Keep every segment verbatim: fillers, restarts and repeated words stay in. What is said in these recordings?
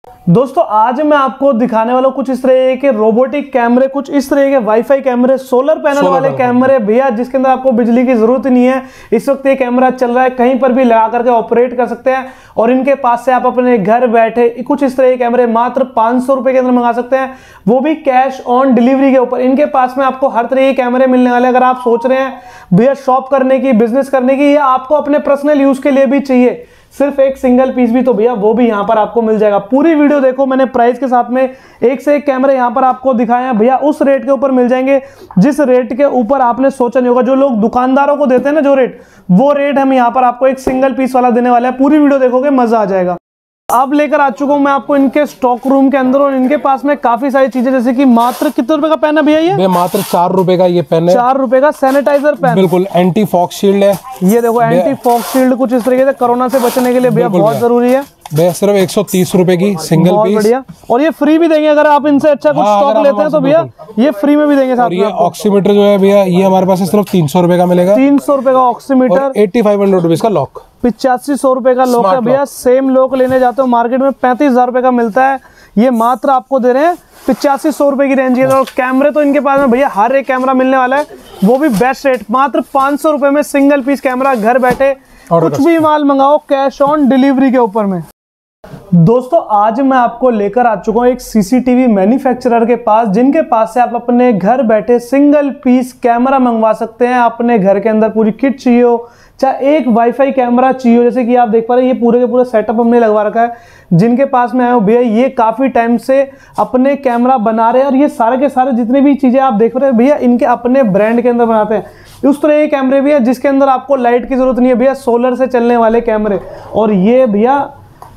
दोस्तों आज मैं आपको दिखाने वाला हूँ कुछ इस तरह के रोबोटिक कैमरे, कुछ इस तरह के वाईफाई कैमरे, सोलर पैनल सोलर वाले कैमरे भैया, जिसके अंदर आपको बिजली की जरूरत नहीं है। इस वक्त ये कैमरा चल रहा है, कहीं पर भी लगा करके ऑपरेट कर सकते हैं और इनके पास से आप अपने घर बैठे कुछ इस तरह के कैमरे मात्र पाँच सौ रुपए के अंदर मंगा सकते हैं, वो भी कैश ऑन डिलीवरी के ऊपर। इनके पास में आपको हर तरह के कैमरे मिलने वाले। अगर आप सोच रहे हैं भैया शॉप करने की, बिजनेस करने की, या आपको अपने पर्सनल यूज के लिए भी चाहिए सिर्फ एक सिंगल पीस भी, तो भैया वो भी यहां पर आपको मिल जाएगा। पूरी वीडियो देखो, मैंने प्राइस के साथ में एक से एक कैमरे यहां पर आपको दिखाए हैं भैया। उस रेट के ऊपर मिल जाएंगे जिस रेट के ऊपर आपने सोचा नहीं होगा। जो लोग दुकानदारों को देते हैं ना जो रेट, वो रेट हम यहां पर आपको एक सिंगल पीस वाला देने वाला है। पूरी वीडियो देखोगे मजा आ जाएगा। अब लेकर आ चुका हूं मैं आपको इनके स्टॉक रूम के अंदर, और इनके पास में काफी सारी चीजें, जैसे कि मात्र कितने रुपए का पेन है भैया? ये मात्र चार रुपए का ये पेन है। चार रुपए का सैनिटाइजर पेन, बिल्कुल एंटी फॉग शील्ड है। ये देखो एंटी फॉग शील्ड, कुछ इस तरीके से कोरोना से बचने के लिए भैया बहुत जरूरी है भैया। सिर्फ एक सौ तीस रुपए की सिंगल पीस, बढ़िया। और ये फ्री भी देंगे अगर आप इनसे अच्छा कुछ हाँ, स्टॉक लेते हैं तो भैया ये फ्री में भी देंगे साथ और में। ये ऑक्सीमीटर जो है भैया, ये हमारे पास सिर्फ तीन सौ रुपए का मिलेगा। तीन सौ रुपए का oximeter, eighty five hundred rupees का लॉक, पिचासी सौ रुपए का लॉक है भैया। सेम लॉक लेने जाते हो मार्केट में पैंतीस हजार रुपए का मिलता है, ये मात्र आपको दे रहे हैं पिचासी सौ रुपए की रेंज के। और कैमरे तो इनके पास में भैया हर एक कैमरा मिलने वाला है, वो भी बेस्ट रेट, मात्र पाँच सौ रुपए में सिंगल पीस कैमरा। घर बैठे कुछ भी माल मंगाओ कैश ऑन डिलीवरी के ऊपर में। दोस्तों आज मैं आपको लेकर आ चुका हूँ एक सीसीटीवी मैन्युफैक्चरर के पास, जिनके पास से आप अपने घर बैठे सिंगल पीस कैमरा मंगवा सकते हैं। अपने घर के अंदर पूरी किट चाहिए हो, चाहे एक वाईफाई कैमरा चाहिए हो, जैसे कि आप देख पा रहे हैं ये पूरे के पूरे सेटअप हमने लगवा रखा है। जिनके पास में आए हो भैया ये काफी टाइम से अपने कैमरा बना रहे हैं, और ये सारे के सारे जितने भी चीजें आप देख रहे हैं भैया इनके अपने ब्रांड के अंदर बनाते हैं। उस तरह के कैमरे भी है जिसके अंदर आपको लाइट की जरूरत नहीं है भैया, सोलर से चलने वाले कैमरे। और ये भैया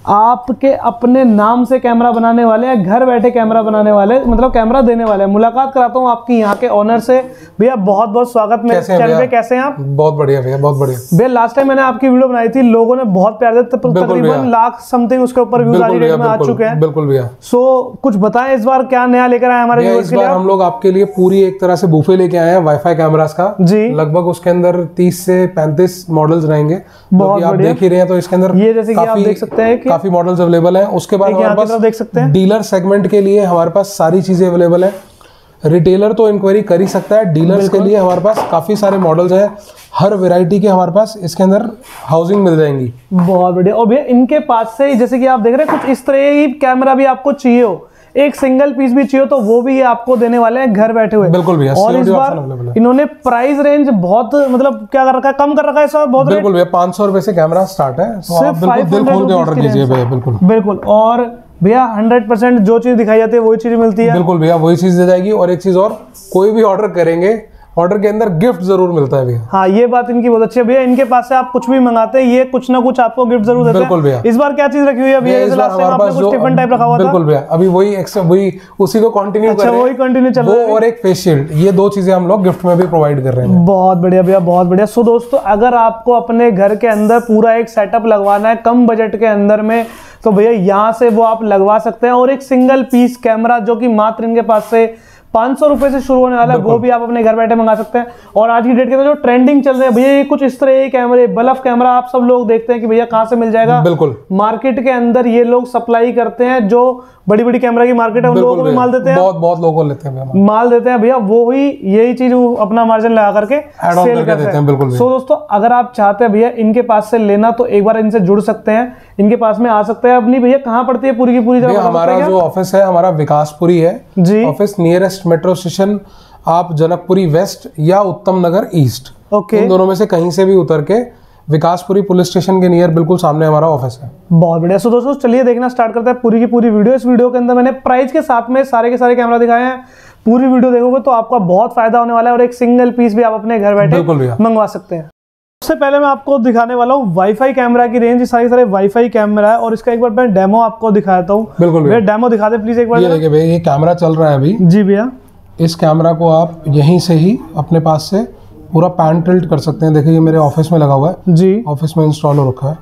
आपके अपने नाम से कैमरा बनाने वाले हैं, घर बैठे कैमरा बनाने वाले, मतलब कैमरा देने वाले हैं। मुलाकात कराता हूं आपकी यहाँ के ओनर से। भैया बहुत बहुत स्वागत मेरे चैनल पे, कैसे हैं आप? बहुत बढ़िया भैया, बहुत बढ़िया भैया। लास्ट टाइम मैंने आपकी वीडियो बनाई थी, लोगों ने बहुत प्यार दिया, तकरीबन लाख समथिंग उसके ऊपर व्यूज आज में आ चुके हैं। बिल्कुल भैया। सो कुछ बताएं इस बार क्या नया लेकर आए हमारे व्यूअर्स के लिए? हम लोग आपके लिए पूरी एक तरह से बुफे लेके आए हैं वाईफाई कैमरास का जी। लगभग उसके अंदर तीस से पैंतीस मॉडल्स रहेंगे, बहुत आप देख ही रहे हैं। तो इसके अंदर ये जैसे कि आप देख सकते हैं काफी मॉडल्स अवेलेबल है। उसके बाद हमारे पास देख सकते हैं डीलर सेगमेंट के लिए हमारे पास सारी चीजें अवेलेबल है। रिटेलर तो इंक्वायरी कर ही सकता है, डीलर्स के लिए हमारे पास काफी सारे मॉडल्स हैं। हर वैरायटी के हमारे पास इसके अंदर हाउसिंग मिल जाएंगी। बहुत बढ़िया। और भैया इनके पास से जैसे कि आप देख रहे हैं कुछ इस तरह की कैमरा भी आपको चाहिए हो, एक सिंगल पीस भी चाहिए तो वो भी ये आपको देने वाले हैं घर बैठे हुए। बिल्कुल भैया। और इस बार इन्होंने प्राइस रेंज बहुत मतलब क्या कर रखा है, कम कर रखा है सर बहुत। बिल्कुल भैया, पाँच सौ रुपए से कैमरा स्टार्ट है, सिर्फ दिल खोल के ऑर्डर कीजिए भैया। बिल्कुल बिल्कुल। और भैया हंड्रेड परसेंट जो चीज दिखाई जाती है वही चीज मिलती है। बिल्कुल भैया, वही चीज दे जाएगी। और एक चीज और, कोई भी ऑर्डर करेंगे ऑर्डर के अंदर गिफ्ट जरूर मिलता है भैया। हाँ ये बात इनकी बहुत अच्छी है भैया। इनके पास से आप कुछ भी मंगाते हैं ये कुछ ना कुछ आपको गिफ्ट जरूर देते हैं। बिल्कुल भैया। इस बार क्या चीज रखी हुई है भैया? इस बार हमारे पास जो टिफिन टाइप रखा हुआ था। बिल्कुल भैया, अभी वही वही उसी को कंटिन्यू कर रहे हैं। वही कंटिन्यू चल रहा है। वो और एक फेस शील्ड, ये दो चीजें हम लोग गिफ्ट में भी प्रोवाइड कर रहे हैं। बहुत बढ़िया भैया, बहुत बढ़िया। सो दोस्तों अगर आपको अपने घर के अंदर पूरा एक सेटअप लगवाना है कम बजट के अंदर में, तो भैया यहाँ से वो आप लगवा सकते हैं। और एक सिंगल पीस कैमरा जो कि मात्र इनके पास से पाँच सौ रुपए से शुरू होने वाला है, वो भी आप अपने घर बैठे मंगा सकते हैं। और आज की डेट के अंदर जो ट्रेंडिंग चल रहे हैं भैया ये कुछ इस तरह के कैमरे, बल्ब कैमरा, आप सब लोग देखते हैं कि भैया कहाँ से मिल जाएगा। बिल्कुल मार्केट के अंदर ये लोग सप्लाई करते हैं, जो बड़ी बड़ी कैमरा की मार्केट है उन लोगों को भी माल देते हैं। बहुत बहुत लोगों को लेते हैं माल देते हैं भैया, वो ही यही चीज अपना मार्जिन लगा करके सेल करते हैं। बिल्कुल। सो दोस्तों अगर आप चाहते हैं भैया इनके पास से लेना तो एक बार इनसे जुड़ सकते हैं, इनके पास में आ सकते हैं। अपनी भैया कहाँ पड़ती है पूरी की पूरी जगह? हमारा जो ऑफिस है हमारा विकासपुरी है जी। ऑफिस नियरेस्ट मेट्रो स्टेशन आप जनकपुरी वेस्ट या उत्तम नगर ईस्ट, ओके, इन दोनों में से कहीं से भी उतर के विकासपुरी पुलिस स्टेशन के नियर बिल्कुल सामने हमारा ऑफिस है। बहुत बढ़िया। सो दोस्तों चलिए देखना स्टार्ट करते हैं पूरी की पूरी वीडियो। इस वीडियो के अंदर मैंने प्राइस के साथ में सारे के सारे कैमरा दिखाए हैं। पूरी वीडियो देखोगे तो आपका बहुत फायदा होने वाला है, और एक सिंगल पीस भी आप अपने घर बैठे मंगवा सकते हैं। सबसे पहले मैं आपको दिखाने वाला हूँ वाईफाई कैमरा की रेंज। सारे सारे वाईफाई कैमरा है, और इसका एक बार मैं डेमो आपको दिखाता हूँ। बिल्कुल भैया, डेमो दिखा दे प्लीज एक बार। ये देखिए भैया, ये कैमरा चल रहा है अभी जी भैया। इस कैमरा को आप यहीं से ही अपने पास से पूरा पैन टिल्ट कर सकते हैं। देखिए ये मेरे ऑफिस में लगा हुआ है जी, ऑफिस में इंस्टॉल हो रखा है।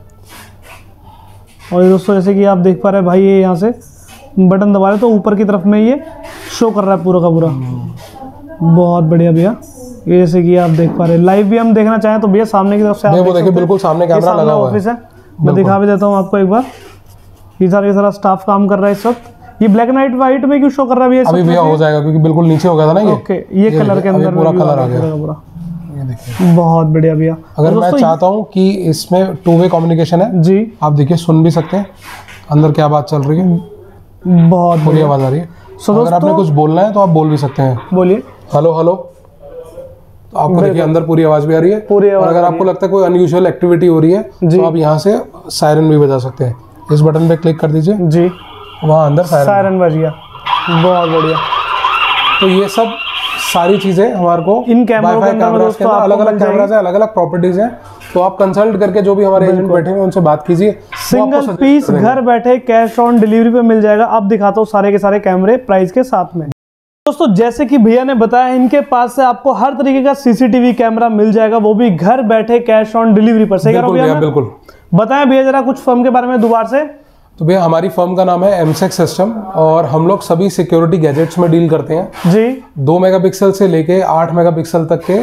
और दोस्तों जैसे कि आप देख पा रहे हैं भाई, ये यहाँ से बटन दबा रहे तो ऊपर की तरफ में ये शो कर रहा है पूरा का पूरा। बहुत बढ़िया भैया। ये जैसे कि आप देख पा रहे हैं, लाइव भी हम देखना चाहें तो भैया सामने की तरफ से आप देखिए बिल्कुल सामने कैमरा लगा हुआ है। ऑफिस है, मैं दिखा भी देता हूँ आपको एक बार। ये सारा सारा स्टाफ काम कर रहा है इस वक्त। ये ब्लैक एंड व्हाइट में क्यों शो कर रहा है भैया? अभी भैया हो जाएगा क्योंकि बिल्कुल नीचे हो गया था ना ये। ओके, ये कलर के अंदर पूरा कलर आ गया। ये देखिए बहुत बढ़िया भैया। अगर मैं चाहता हूँ कि इसमें टू वे कम्युनिकेशन है जी, आप देखिए सुन भी सकते हैं अंदर क्या बात चल रही है, बहुत बढ़िया आवाज आ रही है। so, अगर आपने कुछ बोलना है तो आप बोल भी सकते हैं। बोलिए हेलो हेलो, तो आपको देखिए अंदर पूरी आवाज भी आ रही है। पूरी और अगर आपको लगता है कोई अनयूजुअल एक्टिविटी हो रही है तो आप यहाँ से सायरन भी बजा सकते हैं। इस बटन पे क्लिक कर दीजिए जी, वहाँ अंदर सायरन बज गया। बहुत बढ़िया। तो ये सब सारी चीजें हमारे को इन कैमरों के अंदर अलग अलग कैमराज है, अलग अलग प्रॉपर्टीज हैं। तो आप कंसल्ट करके जो भी हमारे एजेंट बैठे हैं उनसे बात कीजिए। सिंगल पीस घर बैठे कैश ऑन डिलीवरी पे मिल जाएगा। अब दिखाता हूँ सारे के सारे कैमरे प्राइस के साथ में। दोस्तों जैसे कि भैया ने बताया इनके पास से आपको हर तरीके का सीसीटीवी कैमरा मिल जाएगा, वो भी घर बैठे कैश ऑन डिलीवरी पर। सही कह रहा हूं भैया? बिल्कुल। बताएं भैया जरा कुछ फर्म के बारे में दोबारा से। तो भैया हमारी फर्म का नाम है एमसेक सिस्टम और हम लोग सभी सिक्योरिटी गैजेट्स में डील करते हैं जी। दो मेगापिक्सल से लेके आठ मेगापिक्सल तक के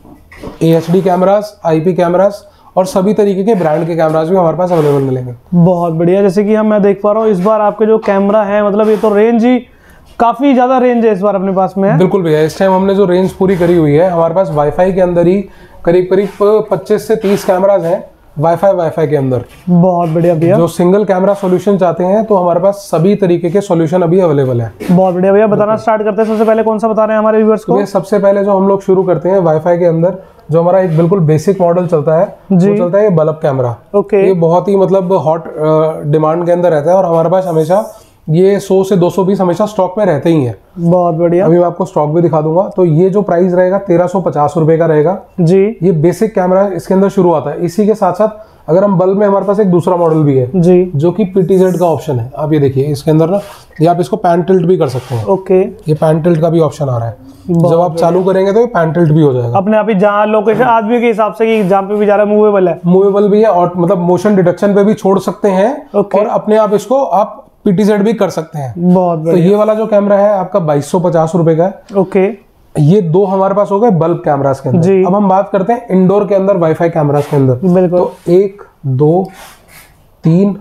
एएचडी कैमरास, आईपी कैमरास और सभी तरीके के ब्रांड के कैमरास भी हमारे पास अवेलेबल मिलेंगे। बहुत बढ़िया। जैसे कि हम मैं देख पा रहा हूँ इस बार आपके जो कैमरा है, मतलब ये तो रेंज ही काफी ज्यादा रेंज है इस बार अपने पास में है। बिल्कुल भैया, इस टाइम हमने जो रेंज पूरी करी हुई है, हमारे पास वाईफाई के अंदर ही करीब करीब पच्चीस से तीस कैमराज हैं वाईफाई वाईफाई के अंदर। बहुत बढ़िया भैया। जो सिंगल कैमरा सॉल्यूशन चाहते हैं तो हमारे पास सभी तरीके के सॉल्यूशन अभी अवेलेबल है। बहुत बढ़िया भैया। बताना स्टार्ट करते हैं, सबसे पहले कौन सा बता रहे हैं हमारे व्यूअर्स को? तो सबसे पहले जो हम लोग शुरू करते हैं वाईफाई के अंदर, जो हमारा एक बिल्कुल बेसिक मॉडल चलता है वो चलता है ये बल्ब कैमरा। ओके। ये बहुत ही मतलब हॉट डिमांड के अंदर रहता है और हमारे पास हमेशा ये सौ से दो सौ बीस हमेशा स्टॉक में रहते ही हैं। बहुत बढ़िया। अभी मैं आपको स्टॉक भी दिखा दूंगा। तो ये जो प्राइस रहेगा तेरह सौ पचास रुपए का रहेगा जी। ये बेसिक कैमरा इसके अंदर शुरू आता है। इसी के साथ साथ अगर हम बल्ब में, हमारे पास एक दूसरा मॉडल भी है जी, जो कि पीटीजेड का ऑप्शन है। आप ये देखिए इसके अंदर ना, ये आप इसको पैन टिल्ट भी कर सकते हैं। ओके। ये पैन टिल्ट का भी ऑप्शन आ रहा है। जब आप चालू करेंगे तो ये पैन टिल्ट भी हो जाएगा अपने आप ही, जहाँ लोकेशन आदमी के हिसाब से कि जहाँ पे भी जा रहा है मूवेबल है। मूवेबल भी है और मतलब मोशन डिटेक्शन पे भी छोड़ सकते हैं और अपने आप इसको आप पीटीजेड भी कर सकते हैं। बहुत तो ये वाला जो कैमरा है आपका बाईस सौ पचास रुपए का है। ओके। ये दो हमारे पास हो गए बल्ब कैमरास के अंदर जी। अब हम बात करते हैं इंडोर के अंदर वाईफाई कैमरास के अंदर। बिल्कुल। तो एक, दो, तीन,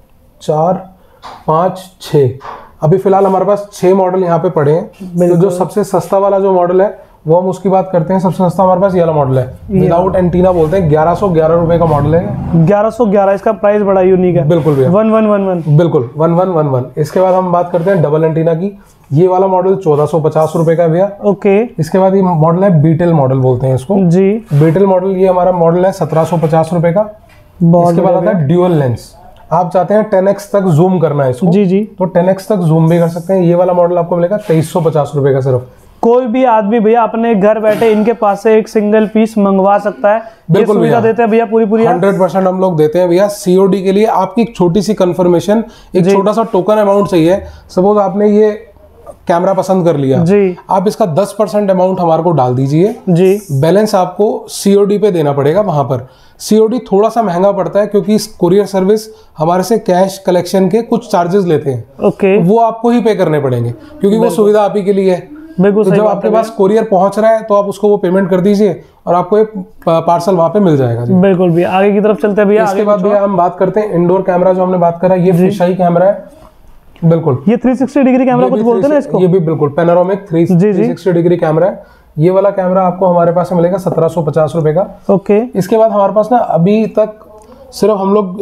चार, पाँच, छः, अभी फिलहाल हमारे पास छह मॉडल यहाँ पे पड़े हैं। तो जो सबसे सस्ता वाला जो मॉडल है वो हम उसकी बात करते हैं। सबसे सस्ता हमारे पास ये वाला मॉडल है, विदाउट एंटीना बोलते हैं। ग्यारह सौ ग्यारह रुपए का मॉडल है। ग्यारह सौ ग्यारह, इसका प्राइस बड़ा यूनिक है। बिल्कुल भैया। वन वन वन वन बिल्कुल वन वन वन वन। इसके बाद हम बात करते हैं डबल एंटीना की। ये वाला मॉडल चौदह सौ पचास रुपए का है भैया। ओके। इसके बाद ये मॉडल है बीटेल मॉडल बोलते हैं इसको जी। बीटेल मॉडल ये हमारा मॉडल है सत्रह सौ पचास रुपए का। इसके बाद आता है ड्यूअल लेंस। आप चाहते हैं टेन एक्स तक जूम करना है इसको जी जी, तो टेन एक्स तक जूम भी कर सकते हैं। ये वाला मॉडल आपको मिलेगा तेईस सौ पचास रुपए का सिर्फ। कोई भी आदमी भैया अपने घर बैठे इनके पास से एक सिंगल पीस मंगवा सकता है। बिल्कुल सुविधा देते हैं भैया पूरी पूरी हंड्रेड परसेंट हम लोग देते हैं भैया। सीओडी के लिए आपकी एक छोटी सी कंफर्मेशन, एक छोटा सा टोकन अमाउंट चाहिए। सपोज आपने ये कैमरा पसंद कर लिया जी, आप इसका दस परसेंट अमाउंट हमारे को डाल दीजिए जी। बैलेंस आपको सीओडी पे देना पड़ेगा। वहां पर सीओडी थोड़ा सा महंगा पड़ता है क्योंकि कुरियर सर्विस हमारे से कैश कलेक्शन के कुछ चार्जेस लेते हैं। ओके। वो आपको ही पे करने पड़ेंगे क्योंकि वो सुविधा आप ही के लिए है। बिल्कुल। तो जब आपके पास कुरियर पहुंच रहा है तो आप उसको वो पेमेंट कर दीजिए और आपको एक पार्सल वहां पे मिल जाएगा जी। बिल्कुल भैया। आगे की तरफ चलते हैं भैया। इसके बाद भैया हम बात करते हैं इंडोर कैमरा। जो हमने बात करा ये फिशआई कैमरा है। बिल्कुल। ये तीन सौ साठ डिग्री कैमरा कुछ बोलते हैं ना इसको? ये भी बिल्कुल panoramic three sixty degree camera है। ये वाला कैमरा आपको हमारे पास मिलेगा सत्रह सौ पचास रुपए का। ओके। इसके बाद हमारे पास ना अभी तक सिर्फ हम लोग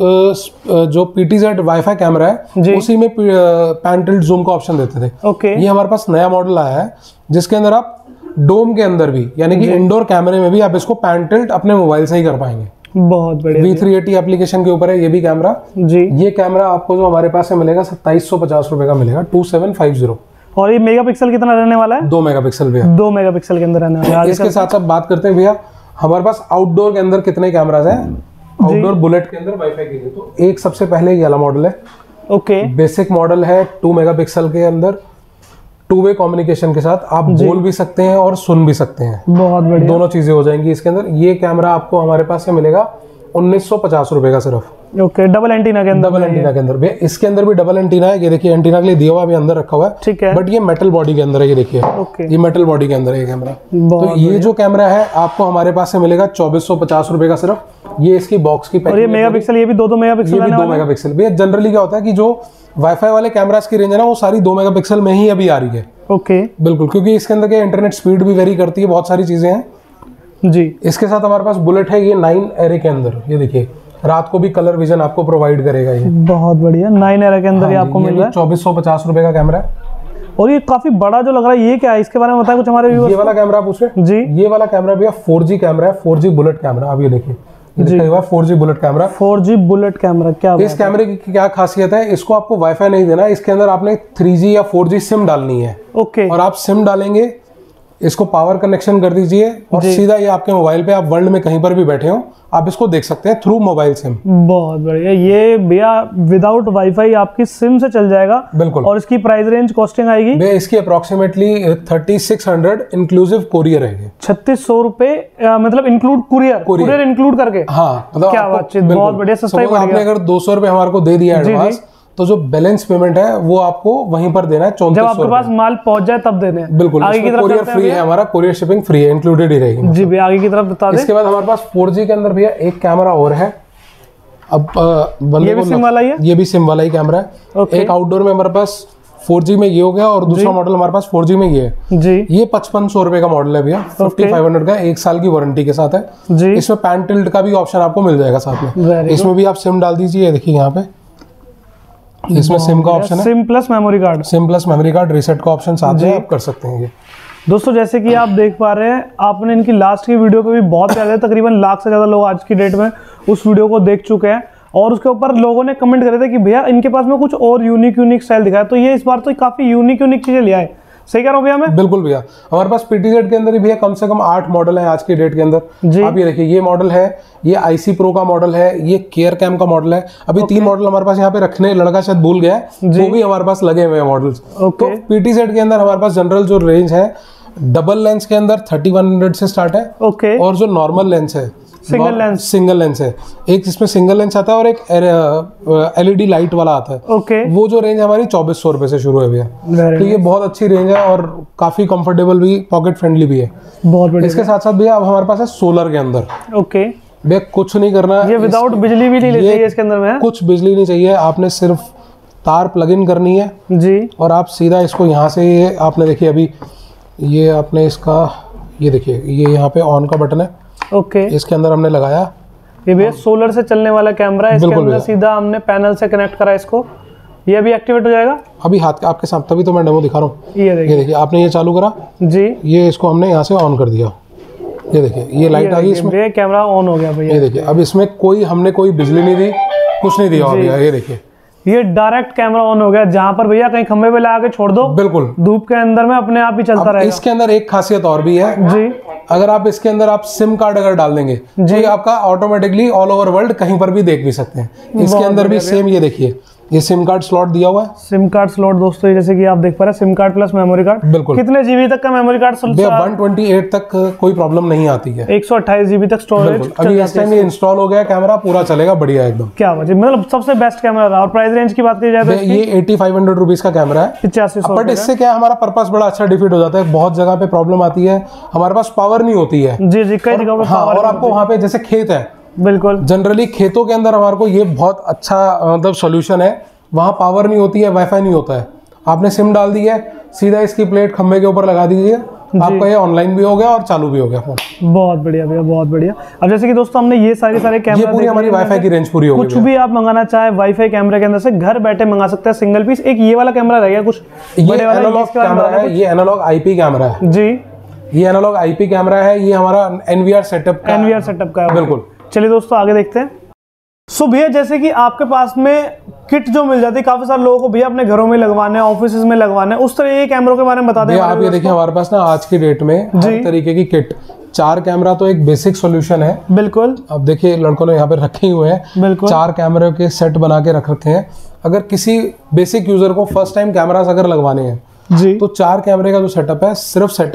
जो पीटीजेड वाईफाई कैमरा है उसी में पैन टिल्ट जूम का ऑप्शन देते थे। ओके। ये हमारे पास नया मॉडल आया है जिसके अंदर आप डोम के अंदर भी, यानी कि इंडोर कैमरे में भी आप इसको पैन टिल्ट अपने मोबाइल से ही कर पाएंगे। बहुत बढ़िया। वी थ्री एटी एप्लीकेशन के ऊपर है ये भी कैमरा जी। ये कैमरा आपको जो हमारे पास से मिलेगा सत्ताईस सौ पचास रुपए का मिलेगा, टू सेवन फाइव जीरो। और ये मेगापिक्सल कितना रहने वाला है? दो मेगापिक्सल भैया। दो मेगापिक्सल के अंदर रहने वाला है। इसके साथ साथ बात करते हैं भैया हमारे पास आउटडोर के अंदर कितने कैमराज हैं। आउटडोर बुलेट के अंदर वाईफाई के लिए तो एक सबसे पहले ये वाला मॉडल है। ओके। बेसिक मॉडल है टू मेगापिक्सल के अंदर, टू वे कम्युनिकेशन के साथ आप बोल भी सकते हैं और सुन भी सकते हैं। बहुत बढ़िया। दोनों चीजें हो जाएंगी इसके अंदर। ये कैमरा आपको हमारे पास से मिलेगा उन्नीस सौ पचास रुपए का सिर्फ। ओके, डबल एंटीना के अंदर, डबल एंटीना के अंदर भैया। इसके अंदर भी डबल एंटीना है, ये देखिए एंटीना के लिए दिया हुआ भी अंदर रखा हुआ है, ठीक है, बट ये मेटल बॉडी के अंदर है, ये देखिए ये मेटल बॉडी के अंदर है कैमरा। तो ये जो कैमरा है आपको हमारे पास से मिलेगा चौबीस सौ पचास रुपए का सिर्फ। ये इसकी बॉक्स की पैकिंग। और ये मेगापिक्सल, ये भी दो दो मेगापिक्सल, ये भी दो मेगापिक्सल भैया। जनरली क्या होता है कि जो वाईफाई वाले कैमरास की रेंज है ना वो सारी दो मेगापिक्सल में ही अभी आ रही है। ओके, बिल्कुल, क्योंकि इसके अंदर के इंटरनेट स्पीड भी वेरी करती है, बहुत सारी चीजें हैं जी। इसके साथ हमारे पास बुलेट है, ये नाइन एरे के अंदर, ये देखिए रात को भी कलर विजन आपको प्रोवाइड करेगा। ये बहुत बढ़िया, नाइन एरे के अंदर हाँ, ये आपको मिल रहा है। चौबीस सौ पचास रुपए का कैमरा है। और ये काफी बड़ा जो लग रहा है, ये क्या है, इसके बारे में बताएं कुछ हमारे व्यूअर्स। ये वाला कैमरा पूछ रहे जी। ये वाला कैमरा भैया फोर जी कैमरा है, फोर जी बुलेट कैमरा। अब ये देखिए four G bullet camera, four G bullet camera. क्या इस कैमरे की क्या खासियत है, इसको आपको वाईफाई नहीं देना, इसके अंदर आपने थ्री जी या फोर जी सिम डालनी है। ओके, और आप सिम डालेंगे, इसको पावर कनेक्शन कर दीजिए और सीधा ये आपके मोबाइल पे, आप वर्ल्ड में कहीं पर भी बैठे हो आप इसको देख सकते हैं थ्रू मोबाइल सिम। बहुत बढ़िया, ये भैया विदाउट वाईफाई आपकी सिम से चल जाएगा। बिल्कुल। और इसकी प्राइस रेंज कॉस्टिंग आएगी भैया इसकी approximately thirty six hundred inclusive courier है। छत्तीस सौ रुपए मतलब इंक्लूड कुरियर, कुरियर इंक्लूड करके। हाँ, मतलब क्या बातचीत, बहुत बढ़िया, सस्ता ही पड़ गया। आपने अगर दो सौ रुपए हमारे को दे दिया एडवांस, तो जो बैलेंस पेमेंट है वो आपको वहीं पर देना है। जब आपके पास माल पहुंच जाए तब देने हैं। बिल्कुल, आगे की तरफ कोरियर फ्री है हमारा, कोरियर शिपिंग फ्री है, इंक्लूडेड ही रहेगी जी भैया। आगे की तरफ बता दें। इसके बाद हमारे पास फोर जी के अंदर भैया एक कैमरा और है। अब ये भी सिम वाला ही है, ये भी सिम वाला ही कैमरा है। एक आउटडोर में हमारे पास फोर जी में ये हो गया और दूसरा मॉडल हमारे पास फोर जी में ये है जी। ये पचपन सौ रुपए का मॉडल है भैया, फिफ्टी फाइव हंड्रेड का, एक साल की वारंटी के साथ है जी। इसमें पैन टिल्ट का भी ऑप्शन आपको मिल जाएगा साथ में। इसमें भी आप सिम डाल दीजिए, देखिए यहाँ पे इसमें सिम का ऑप्शन है, SIM plus memory card, SIM plus memory card, reset का ऑप्शन साथ में आप कर सकते हैं। ये दोस्तों जैसे कि आप देख पा रहे हैं, आपने इनकी लास्ट की वीडियो पे भी बहुत प्यारे, तकरीबन लाख से ज्यादा लोग आज की डेट में उस वीडियो को देख चुके हैं और उसके ऊपर लोगों ने कमेंट करे थे कि भैया इनके पास में कुछ और यूनिक यूनिक स्टाइल दिखाया। तो ये इस बार तो काफी यूनिक यूनिक चीजें लिया है। सही कह रहा हूँ भैया मैं? बिल्कुल भैया, हमारे पास पीटीजेड के अंदर ही भैया कम से कम आठ मॉडल है आज की डेट के अंदर। आप ये देखिए, ये मॉडल है, ये आईसी प्रो का मॉडल है, ये केयर कैम का मॉडल है। अभी तीन मॉडल हमारे पास यहाँ पे रखने, लड़का शायद भूल गया है, वो भी हमारे पास लगे हुए हैं मॉडल्स। तो पीटीजेड के अंदर हमारे पास जनरल जो रेंज है, डबल लेंस के अंदर थर्टी वन हंड्रेड से स्टार्ट है। ओके। और जो नॉर्मल लेंस है, सिंगल लेंस, सिंगल लेंस है, एक इसमें सिंगल लेंस आता है और एक एलईडी लाइट वाला आता है। ओके। वो जो रेंज हमारी चौबीस सौ रुपए से शुरू है भैया। तो ये बहुत अच्छी रेंज है और काफी कंफर्टेबल भी, पॉकेट फ्रेंडली भी है। बहुत बढ़िया। इसके साथ साथ भैया अब हमारे पास है सोलर के अंदर। ओके भैया कुछ नहीं करना, ये विदाउट बिजली भी नहीं चाहिए इसके अंदर में, कुछ बिजली नहीं चाहिए, आपने सिर्फ तार प्लग इन करनी है जी और आप सीधा इसको यहाँ से, आपने देखिए अभी ये आपने इसका, ये देखिए ये यहाँ पे ऑन का बटन है। ओके। इसके अंदर हमने लगाया, ये भैया सोलर से चलने वाला कैमरा है, इसके अंदर सीधा हमने पैनल से कनेक्ट करा इसको, ये अभी एक्टिवेट हो जाएगा अभी हाथ आपके साथ, तभी तो मैं डेमो दिखा रहा हूँ। ये देखिए, ये देखिए आपने ये चालू करा जी, ये इसको हमने यहाँ से ऑन कर दिया, ये देखिए ये लाइट आ गई इसमें, कैमरा ऑन हो गया भैया। ये देखिए अब इसमें कोई, हमने कोई बिजली नहीं दी, कुछ नहीं दिया भैया। ये देखिए ये डायरेक्ट कैमरा ऑन हो गया, जहां पर भैया कहीं खंबे पे लगा के छोड़ दो, बिल्कुल धूप के अंदर में अपने आप ही चलता रहेगा। इसके अंदर एक खासियत और भी है जी, अगर आप इसके अंदर आप सिम कार्ड अगर डाल देंगे तो ये आपका ऑटोमेटिकली ऑल ओवर वर्ल्ड कहीं पर भी देख भी सकते हैं। इसके अंदर भी सेम, ये देखिए ये सिम कार्ड स्लॉट दिया हुआ है, सिम कार्ड स्लॉट दोस्तों, जैसे कि आप देख पा रहे हैं, SIM card plus memory card. बिल्कुल। कितने जीबी तक का memory card? One twenty eight तक कोई प्रॉब्लम नहीं आती है, एक सौ अट्ठाईस जीबी तक स्टोरेज। अभी इस टाइम ये इंस्टॉल हो गया, कैमरा पूरा चलेगा बढ़िया एकदम। क्या बात है, मतलब सबसे बेस्ट कैमरा रहा। और प्राइस रेंज की बात की जाए तो ये एटी फाइव हंड्रेड रुपीज का कैमरा है, पचासी सौ। बट इससे क्या हमारा पर्पस बड़ा अच्छा डिफीट हो जाता है। बहुत जगह पे प्रॉब्लम आती है, हमारे पास पावर नहीं होती है। जी जी, कई जगह हाँ, और आपको वहाँ पे जैसे खेत है, बिल्कुल जनरली खेतों के अंदर हमारे को ये बहुत अच्छा मतलब सॉल्यूशन है, वहाँ पावर नहीं होती है, वाईफाई नहीं होता है, आपने सिम डाल दी है, सीधा इसकी प्लेट खंबे के ऊपर लगा दीजिए, आपका ये ऑनलाइन भी हो गया और चालू भी हो गया फोन। बहुत बढ़िया भैया, बहुत बढ़िया। अब जैसे कि दोस्तों हमने ये सारे सारे कैमरे, ये पूरी हमारी वाईफाई की रेंज पूरी हो गई। कुछ भी आप मंगाना चाहे वाईफाई कैमरे के अंदर से घर बैठे मंगा सकते हैं, सिंगल पीस। एक ये वाला कैमरा रह गया कुछ, ये एनालॉग कैमरा है, ये एनालॉग आईपी कैमरा है जी, ये एनालॉग आईपी कैमरा है, ये हमारा एनवीआर सेटअप का एनवीआर सेटअप का है। बिल्कुल। चलिए दोस्तों आगे देखते हैं। सो भैया जैसे कि आपके पास में किट जो मिल जाती है, काफी सारे लोगों को भैया अपने घरों में लगवाने हैं, ऑफिस में लगवाने हैं, उस तरह ये कैमरों के बारे में बता दें आप। ये देखिए हमारे पास ना आज की डेट में हर तरीके की किट, चार कैमरा तो एक बेसिक सॉल्यूशन है। बिल्कुल। अब देखिए लड़कों ने यहाँ पे रखे हुए हैं, बिल्कुल चार कैमरे के सेट बना के रख रखे हैं। अगर किसी बेसिक यूजर को फर्स्ट टाइम कैमरास अगर लगवाने हैं जी, तो चार कैमरे का जो सेटअप है, सिर्फ सेटअप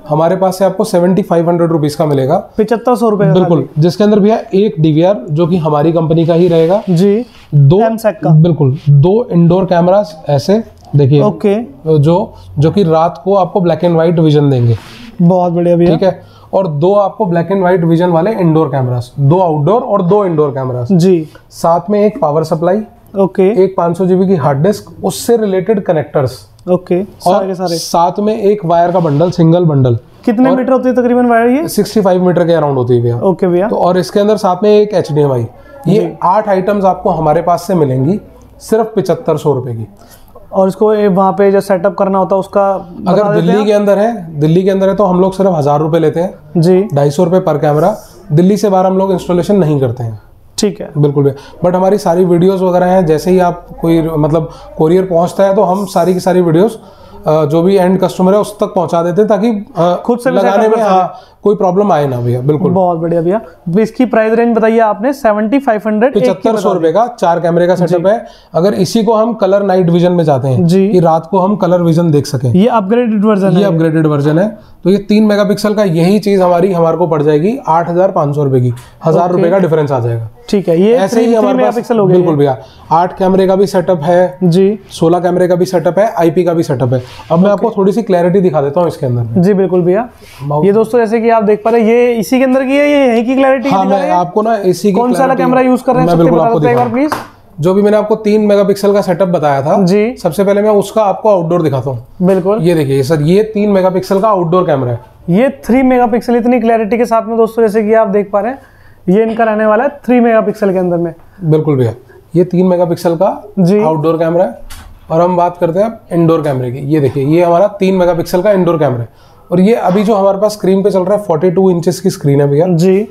हमारे पास से आपको सेवेंटी फाइव हंड्रेड रुपीज का मिलेगा, पिछहत्तर सौ रुपए। बिल्कुल, जिसके अंदर भैया एक डीवीआर जो कि हमारी कंपनी का ही रहेगा जी, दो एमसेक का, बिल्कुल दो इंडोर कैमरास ऐसे देखिए, ओके, जो जो कि रात को आपको ब्लैक एंड व्हाइट विजन देंगे। बहुत बढ़िया भैया, ठीक है। और दो आपको ब्लैक एंड व्हाइट विजन वाले इंडोर कैमरास, दो आउटडोर और दो इंडोर कैमरास जी। साथ में एक पावर सप्लाई, ओके, एक पाँच सौ जीबी की हार्ड डिस्क, उससे रिलेटेड कनेक्टर्स, ओके, सारे के सारे, साथ में एक वायर का बंडल, सिंगल बंडल। कितने मीटर होती है तकरीबन वायर ये? पैंसठ मीटर के अराउंड होती है भैया। ओके भैया। तो और इसके अंदर साथ में एक एच डी एम आई, ये आठ आइटम्स आपको हमारे पास से मिलेंगी सिर्फ पिछहत्तर सौ रुपए की। और इसको वहाँ पे जो सेटअप करना होता है उसका अगर दिल्ली के अंदर है, दिल्ली के अंदर है तो हम लोग सिर्फ हजार रुपए लेते हैं जी, ढाई सौ रुपए पर कैमरा। दिल्ली से बाहर हम लोग इंस्टॉलेशन नहीं करते हैं। ठीक है, बिल्कुल भी। बट हमारी सारी वीडियोस वगैरह हैं, जैसे ही आप कोई मतलब कोरियर पहुंचता है तो हम सारी की सारी वीडियोस जो भी एंड कस्टमर है उस तक पहुंचा देते हैं, ताकि खुद से लगाने में हाँ कोई प्रॉब्लम आए ना भैया। बिल्कुल, बहुत बढ़िया भैया। इसकी प्राइस रेंज बताइए आपने? सेवेंटी फाइव हंड्रेड, पचहत्तर सौ रुपए का चार कैमरे का सेटअप है। अगर इसी को हम कलर नाइट विजन में जाते हैं जी, कि रात को हम कलर विजन देख सकें, ये अपग्रेडेड वर्जन है, ये अपग्रेडेड वर्जन है। तो ये तीन मेगापिक्सल का यही चीज हमारी हमारे को पड़ जाएगी आठ हजार पाँच सौ रुपए की, हजार रुपए का डिफरेंस आ जाएगा। ठीक है, ये ऐसे ही हमारे पास हो गया। बिल्कुल भैया, आठ कैमरे का भी सेटअप है जी, सोलह कैमरे का भी सेटअप है, आईपी का भी सेटअप है। अब मैं आपको थोड़ी सी क्लैरिटी दिखा देता हूँ इसके अंदर। जी बिल्कुल भैया। ये दोस्तों जैसे कि आप देख पा रहे हैं, ये इसी के अंदर की है, ये यही की क्लैरिटी हाँ, मैं आपको ना इसी की कौन सा कैमरा यूज कर रहे हैं, मैं बिल्कुल आपको दिखा प्लीज। जो भी मैंने आपको तीन मेगापिक्सल का सेटअप बताया था जी, सबसे पहले मैं उसका आपको आउटडोर दिखाता हूँ। बिल्कुल, ये देखिए सर, ये तीन मेगापिक्सल का आउटडोर कैमरा है, ये थ्री मेगापिक्सल इतनी क्लैरिटी के साथ में दोस्तों, जैसे कि आप देख पा रहे हैं, ये इनका रहने वाला है थ्री मेगापिक्सल के अंदर में। बिल्कुल भैया, ये तीन मेगापिक्सल का आउटडोर कैमरा है। और हम बात करते हैं इंडोर कैमरे की। ये देखिए, ये हमारा तीन मेगापिक्सल का इंडोर कैमरा है। और ये अभी जो हमारे पास स्क्रीन पे चल रहा है बयालीस इंचेस की स्क्रीन है भैया जी।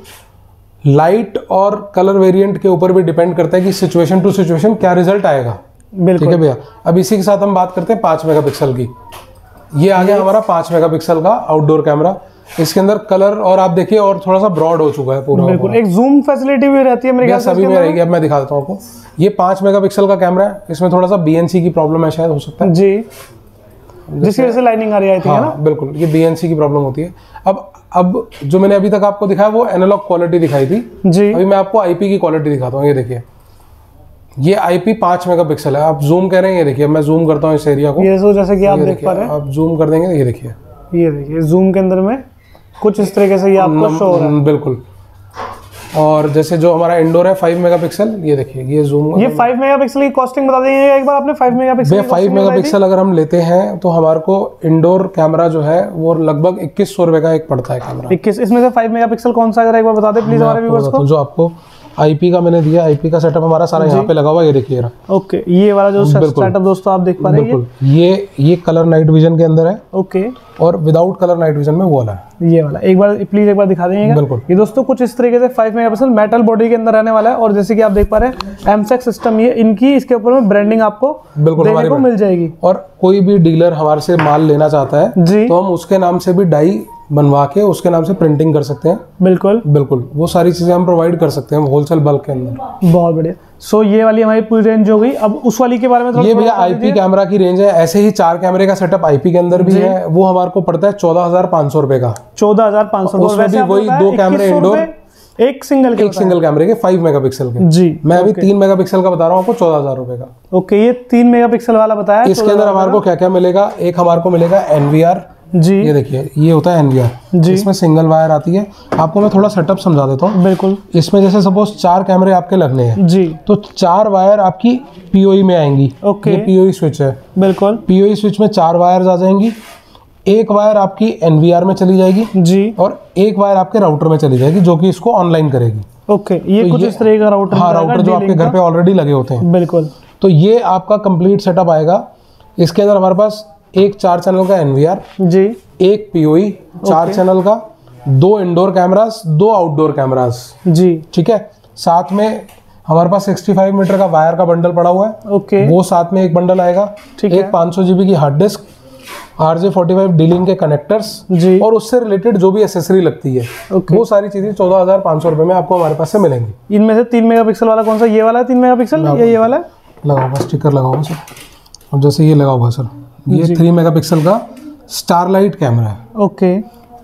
लाइट और कलर वेरिएंट के ऊपर भी डिपेंड करता है कि सिचुएशन टू सिचुएशन क्या रिजल्ट आएगा। ठीक है भैया। अब इसी के साथ हम बात करते हैं पाँच मेगापिक्सल की। ये आ गया हमारा पाँच मेगापिक्सल का आउटडोर कैमरा। इसके अंदर कलर और आप देखिए और थोड़ा सा ब्रॉड हो चुका है पूरा। बिल्कुल, एक जूम फैसिलिटी भी रहती है मेरे ख्याल से सभी में रहेगी। अब मैं दिखा देता हूँ आपको। ये पाँच मेगापिक्सल का कैमरा है, इसमें थोड़ा सा बीएनसी की प्रॉब्लम है, शायद हो सकता है जी, जिसकी वजह से लाइनिंग आ रही है, हाँ, है ना? बिल्कुल, ये बीएनसी की प्रॉब्लम होती है। अब अब जो मैंने अभी तक आपको दिखाया वो एनालॉग क्वालिटी दिखाई थी जी। अभी मैं आपको आईपी की क्वालिटी दिखाता हूँ। ये देखिए, ये आईपी पाँच मेगापिक्सल है। आप जूम करें, ये देखिए, मैं जूम करता हूँ इस एरिया को। ये जैसे कि आप देख पा रहे हैं, आप जूम कर देंगे, ये देखिए, ये देखिए जूम के अंदर में कुछ इस तरीके से ये आपको शो हो रहा है। बिल्कुल। और जैसे जो हमारा इंडोर है फाइव मेगापिक्सल, ये देखिए, ये जूम, ये फाइव मेगापिक्सल की कॉस्टिंग बता देंगे एक बार आपने? फाइव मेगापिक्सल फाइव मेगापिक्सल अगर हम लेते हैं तो हमारे को इंडोर कैमरा जो है वो लगभग इक्कीस सौ रुपए का एक पड़ता है कैमरा। इक्कीस। इसमें से फाइव मेगापिक्सल कौन सा, अगर एक बार बता दे प्लीज हमारे व्यूअर्स को। जो आपको आईपी का मैंने दिया, आईपी का सेटअप हमारा सारा यहाँ पे लगा हुआ है, ये देखिए। ओके, ये वाला जो सेटअप दोस्तों आप देख पा रहे हैं, बिल्कुल ये ये कलर नाइट विजन के अंदर है। ओके, और विदाउट कलर नाइट विजन में वो वाला है, ये वाला एक बार प्लीज एक बार दिखा देंगे। बिल्कुल। ये दोस्तों कुछ इस तरीके से फाइव मेगापिक्सल मेटल बॉडी के अंदर रहने वाला है। और जैसे कि आप देख पा रहे हैं एमसेक सिस्टम, ये इनकी इसके ऊपर में ब्रांडिंग आपको बिल्कुल देखने को मिल जाएगी। और कोई भी डीलर हमारे से माल लेना चाहता है जी, तो हम उसके नाम से भी डाई बनवा के उसके नाम से प्रिंटिंग कर सकते हैं। बिल्कुल बिल्कुल, वो सारी चीजें हम प्रोवाइड कर सकते हैं होलसेल बल्क के अंदर। बहुत बढ़िया। सो ये वाली हमारी पूरी रेंज हो गई। अब उस वाली के बारे में ये भैया आईपी कैमरा की रेंज है। ऐसे ही चार कैमरे का सेटअप आईपी के अंदर भी है, वो हमारे को पड़ता है चौदह हजार पाँच सौ रुपए का। चौदह हजार पाँच सौ उसमें भी वही दो कैमरे इंडोर, एक सिंगल के एक सिंगल कैमरे के फाइव मेगापिक्सल के जी। मैं अभी तीन मेगापिक्सल का बता रहा हूँ आपको, चौदह हजार रुपए का। ओके, ये तीन मेगापिक्सल वाला बताया। इसके अंदर हमारे को क्या क्या मिलेगा? एक हमारे को मिलेगा एनवीआर जी। ये देखिए, ये होता है एनवीआर जी। इसमें सिंगल वायर आती है। आपको मैं थोड़ा सेटअप समझा देता हूँ। बिल्कुल। इसमें जैसे सपोज चार कैमरे आपके लगने हैं जी, तो चार वायर आपकी पीओई में आएंगी। ओके, ये पीओई स्विच है। बिल्कुल, पीओई स्विच में चार वायर आ जाएंगी। एक वायर आपकी एनवीआर में चली जाएगी जी, और एक वायर आपके राउटर में चली जाएगी जो कि इसको ऑनलाइन करेगी। ओके, ये तो कुछ ये, इस तरह का राउटर, हाँ, राउटर जो आपके घर पे ऑलरेडी लगे होते हैं। बिल्कुल। तो ये आपका कंप्लीट सेटअप आएगा। इसके अंदर हमारे पास एक चार चैनल का एनवीआर जी, एक पीओई चार चैनल का, दो इंडोर कैमरास, दो आउटडोर कैमरास जी, ठीक है। साथ में हमारे पास पैंसठ मीटर का वायर का बंडल पड़ा हुआ है। ओके, वो साथ में एक बंडल आएगा। ठीक है। एक पाँच सौ जीबी की hard disk, R J forty five dealing के कनेक्टर्स जी, और उससे रिलेटेड जो भी एसेसरी लगती है, वो सारी चीजें चौदह हजार पाँच सौ रुपए में आपको हमारे पास से मिलेंगी। इनमें से तीन मेगापिक्सल वाला कौन सा? ये वाला है तीन मेगापिक्सल या ये वाला? लगा हुआ स्टिकर लगा हुआ सर। अब जैसे ये लगा हुआ सर, ये थ्री मेगापिक्सल का स्टारलाइट कैमरा है। ओके,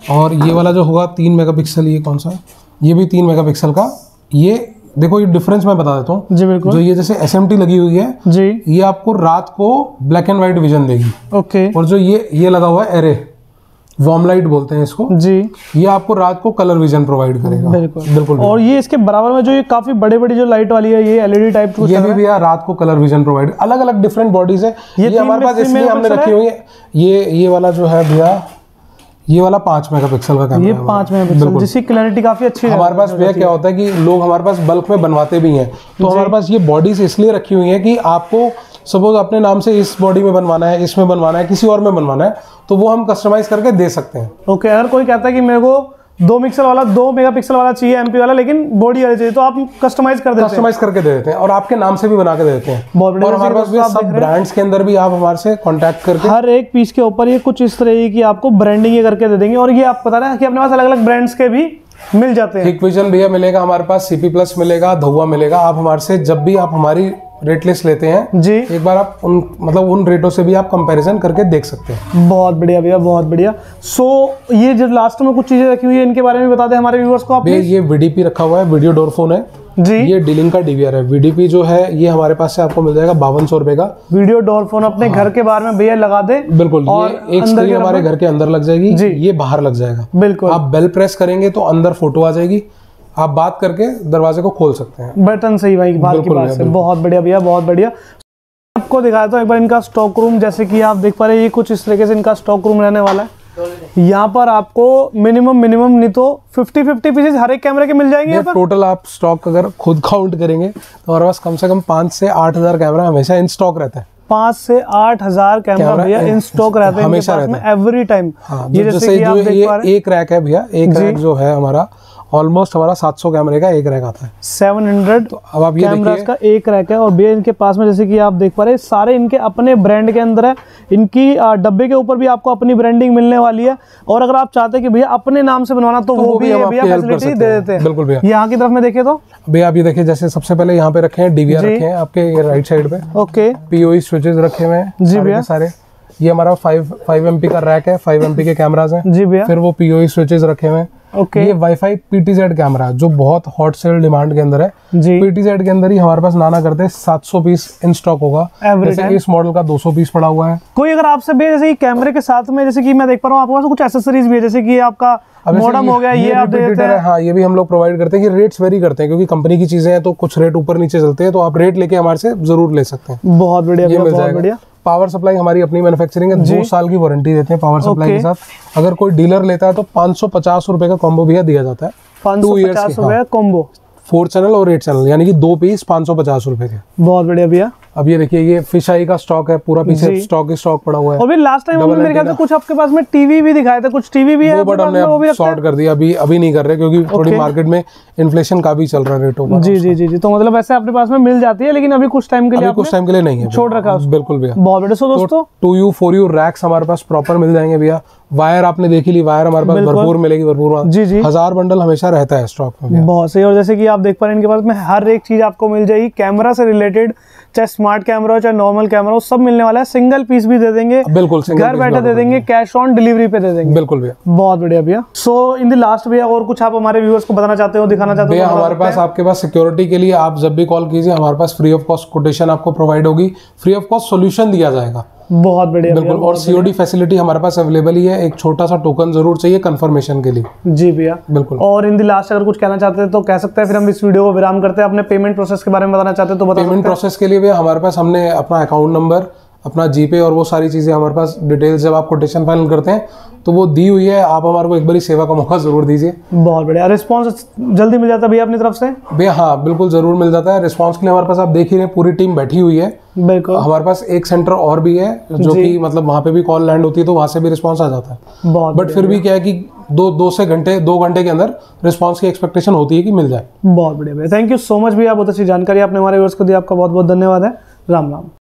और ये वाला जो होगा तीन मेगापिक्सल, ये कौन सा है, ये भी तीन मेगापिक्सल का। ये देखो ये डिफरेंस मैं बता देता हूँ जी बिल्कुल। जो ये जैसे एस एम टी लगी हुई है जी, ये आपको रात को ब्लैक एंड व्हाइट विजन देगी। ओके। और जो ये ये लगा हुआ है एरे, वार्म लाइट बोलते हैं इसको जी, ये आपको रात को कलर विजन प्रोवाइड करेगा। बिल्कुल बिल्कुल। और ये इसके बराबर में जो ये काफी बड़े बड़ी जो लाइट वाली है, ये एलईडी टाइप ये भी भैया रात को कलर विजन प्रोवाइड, अलग अलग डिफरेंट बॉडीज है। ये, ये हमारे पास इसलिए हमने रखी हुई है। ये ये वाला जो है भैया, ये वाला पाँच मेगापिक्सल का कैमरा ये पाँच मेगापिक्सल जिसकी क्लैरिटी काफी अच्छी है। हमारे पास भैया क्या होता है कि लोग हमारे पास बल्क में बनवाते भी हैं, तो हमारे पास ये बॉडीज इसलिए रखी हुई है कि आपको सपोज अपने नाम से इस बॉडी में बनवाना है, इसमें बनवाना है, किसी और में बनवाना है, तो वो हम कस्टमाइज करके दे सकते हैं। ओके, अगर कोई कहता है कि मेरे को दो पिक्सल वाला दो मेगापिक्सल वाला चाहिए एमपी वाला, लेकिन बॉडी वाला चाहिए, तो आप कस्टमाइज कर देते हैं। कस्टमाइज करके दे देते हैं और आपके नाम से भी बना के दे देते हैं। बहुत बढ़िया। और हमारे पास भी सब ब्रांड्स के अंदर भी आप हमारे से कांटेक्ट करके हर एक पीस के ऊपर ये कुछ इस तरह की आपको ब्रांडिंग ये करके दे देंगे। और ये आप पता ना कि अपने पास अलग अलग ब्रांड्स के भी मिल जाते हैं। हिक विजन भैया मिलेगा हमारे पास, सीपी प्लस मिलेगा, धुआ मिलेगा। आप हमारे से जब भी आप हमारी रेट लिस्ट लेते हैं जी, एक बार आप उन मतलब उन रेटों से भी आप कंपैरिजन करके देख सकते हैं। बहुत बढ़िया भैया, बहुत बढ़िया। सो so, ये जो लास्ट में कुछ चीजें रखी हुई है, इनके बारे में बता दें हमारे व्यूअर्स को आप। ये वीडीपी रखा हुआ है, वीडियो डोर फोन है जी। ये डीलिंग का डीवीआर है। वीडीपी जो है ये हमारे पास से आपको मिल जाएगा बावन सौ रुपए का। वीडियो डोर फोन अपने हाँ। घर के बाहर में भैया लगा दे। बिल्कुल। और ये एक स्क्रीन हमारे घर के अंदर लग जाएगी जी, ये बाहर लग जाएगा। बिल्कुल। आप बेल प्रेस करेंगे तो अंदर फोटो आ जाएगी, आप बात करके दरवाजे को खोल सकते हैं। बटन सही भाई, बात की बात से। बहुत बढ़िया भैया, बहुत बढ़िया। आपको दिखाया था एक बार इनका स्टॉक रूम, जैसे कि आप देख पा रहे हैं ये कुछ इस तरीके से इनका स्टॉक रूम रहने वाला है। यहाँ पर आपको मिनिमम मिनिमम नहीं तो फिफ्टी फिफ्टी पीसेज हर एक कैमरे के मिल जाएंगे। यहाँ पर टोटल आप स्टॉक अगर खुद काउंट करेंगे तो हमारे पास कम से कम पाँच से आठ हजार कैमरा हमेशा इन स्टॉक रहता है। पाँच से आठ हजार कैमरा भैया इन स्टॉक रहते हैं हमेशा रहते हैं एवरी टाइम। ये जैसे जो ये एक रैक है भैया, एक रैक जो है हमारा ऑलमोस्ट हमारा सात सौ कैमरे का एक रैक आता है। सात सौ तो अब आप ये कैमरास का एक रैक है। और भैया इनके पास में जैसे कि आप देख पा रहे हैं सारे इनके अपने ब्रांड के अंदर है। इनकी डब्बे के ऊपर भी आपको अपनी ब्रांडिंग मिलने वाली है। और अगर आप चाहते हैं कि भैया अपने नाम से बनवाना तो, तो वो भी भैया फैसिलिटी दे देते हैं। बिल्कुल भैया। यहाँ की तरफ में देखे तो भैया आप ये देखिए, जैसे सबसे पहले यहाँ पे रखे हैं डीवीआर रखे हैं आपके राइट साइड पे। ओके। पीओई स्विचेस रखे हुए हैं जी भैया सारे। ये हमारा फाइव फाइव एमपी का रैक है, फाइव एमपी के कैमरास हैं जी भैया। फिर वो पीओई स्विचेस रखे हुए हैं। ओके। ये वाईफाई पीटीजेड कैमरा जो बहुत हॉट सेल डिमांड के अंदर है जी। पीटीजेड के अंदर ही हमारे पास नाना करते हैं सात सौ पीस इन स्टॉक होगा। जैसे इस मॉडल का दो सौ पीस पड़ा हुआ है। कोई अगर आपसे भी जैसे कैमरे के साथ में जैसे कि मैं देख पा रहा हूँ आपके पास कुछ एक्सेसरीज भी है, जैसे कि आपका मॉडम हो गया, ये, ये आप देते हैं। हाँ, ये भी हम लोग प्रोवाइड करते हैं कि रेट्स वेरी करते हैं क्योंकि कंपनी की चीजें हैं तो कुछ रेट ऊपर नीचे चलते हैं, तो आप रेट लेके हमारे से जरूर ले सकते हैं। बहुत बढ़िया, ये मिल बहुत बढ़िया। पावर सप्लाई हमारी अपनी मैन्युफैक्चरिंग है, दो साल की वारंटी देते हैं पावर सप्लाई के साथ। अगर कोई डीलर लेता है तो पाँच सौ पचास रुपए का कॉम्बो भैया दिया जाता है। पाँच सौ पचास रुपए कॉम्बो, फोर चैनल और एट चैनल, यानी कि दो पीस पाँच सौ पचास रुपए के। बहुत बढ़िया भैया। अब ये देखिए ये फिश आई का स्टॉक है, पूरा पीछे स्टॉक ही स्टॉक पड़ा हुआ है। और भी लास्ट टाइम हमने मेरे ख्याल से कुछ आपके पास में टीवी भी दिखाए थे, कुछ टीवी भी है वो बट हमने शॉर्ट कर दिया, अभी अभी नहीं कर रहे क्योंकि थोड़ी मार्केट में इन्फ्लेशन का भी चल रहा है रेटों का। जी जी जी जी। तो मतलब वैसे अपने पास में मिल जाती है लेकिन अभी कुछ टाइम के लिए कुछ टाइम के लिए नहीं है, छोड़ रखा है। बिल्कुल भैया। बहुत बढ़िया। सो दोस्तों two U four U racks हमारे पास प्रॉपर मिल जाएंगे भैया। वायर आपने देखी ली, वायर हमारे पास भरपूर मिलेगी, भरपूर जी जी। हजार बंडल हमेशा रहता है स्टॉक में। बहुत सही। और जैसे कि आप देख पा रहे हैं इनके पास में हर एक चीज आपको मिल जाएगी कैमरा से रिलेटेड, चाहे स्मार्ट कैमरा हो चाहे नॉर्मल कैमरा हो, सब मिलने वाला है। सिंगल पीस भी दे देंगे, बिल्कुल घर बैठे दे देंगे, कैश ऑन डिलीवरी पे दे देंगे। बिल्कुल भैया। बहुत बढ़िया भैया। सो इन द लास्ट भैया और कुछ आप हमारे व्यूअर्स को बताना चाहते हो, दिखाना चाहते हो? भैया हमारे पास आपके पास सिक्योरिटी के लिए आप जब भी कॉल कीजिए हमारे पास फ्री ऑफ कॉस्ट कोटेशन आपको प्रोवाइड होगी, फ्री ऑफ कॉस्ट सोल्यूशन दिया जाएगा। बहुत बढ़िया। बिल्कुल। और सीओडी फैसिलिटी हमारे पास अवेलेबल ही है, एक छोटा सा टोकन जरूर चाहिए कंफर्मेशन के लिए। जी भैया बिल्कुल। और इन द लास्ट अगर कुछ कहना चाहते हैं तो कह सकते हैं, फिर हम इस वीडियो को विराम करते हैं। अपने पेमेंट प्रोसेस के बारे में बताना चाहते हैं तो बता। पेमेंट प्रोसेस के लिए भैया हमारे पास हमने अपना अकाउंट नंबर, अपना जीपे और वो सारी चीजें हमारे पास डिटेल्स जब आप कोटेशन फाइनल करते हैं तो वो दी हुई है। आप हमारे को एक बार सेवा का मौका जरूर दीजिए। बहुत बढ़िया। रिस्पांस जल्दी मिल जाता है भैया अपनी तरफ से? भैया हाँ बिल्कुल जरूर मिल जाता है। रिस्पांस के लिए हमारे पास आप देख ही रहे हैं पूरी टीम बैठी हुई है। बिल्कुल। हमारे पास एक सेंटर और भी है जो कि मतलब वहाँ पे भी कॉल लैंड होती है तो वहाँ से भी रिस्पांस आ जाता है। बहुत बट फिर भी क्या है कि दो दो से घंटे दो घंटे के अंदर रिस्पांस की एक्सपेक्टेशन होती है कि मिल जाए। बहुत बढ़िया भैया, थैंक यू सो मच भैया, बहुत अच्छी जानकारी आपने हमारे व्यूअर्स को दी, आपका बहुत बहुत धन्यवाद है। राम राम।